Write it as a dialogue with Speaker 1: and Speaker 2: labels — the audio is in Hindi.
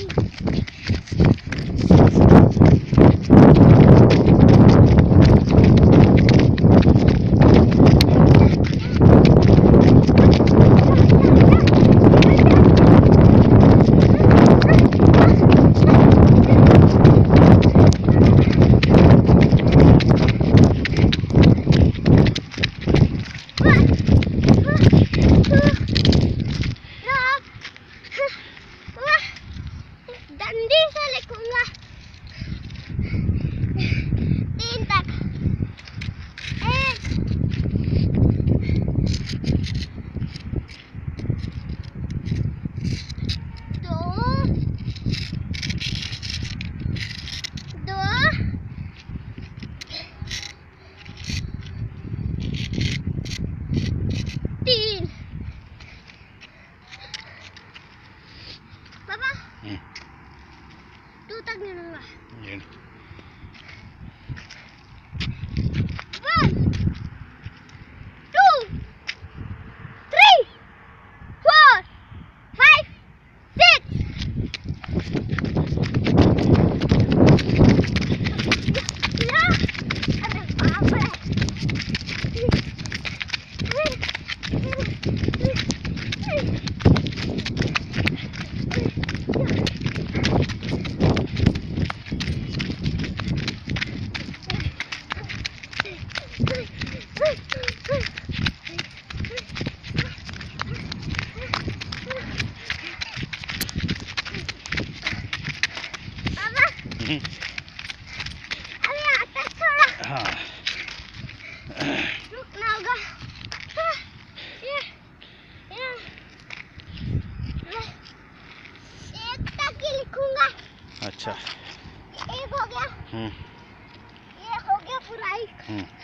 Speaker 1: डंडी से लिखूंगा 3 तक। 1 2 3। पापा 2 तक गिनूंगा। 1 2 3 4 5 6। अरे बाप रे। अरे आता थोड़ा।
Speaker 2: हाँ
Speaker 1: रुकना होगा। ये 1 तक ही लिखूंगा।
Speaker 2: अच्छा।
Speaker 1: 1 हो गया। ये हो गया पूरा 1।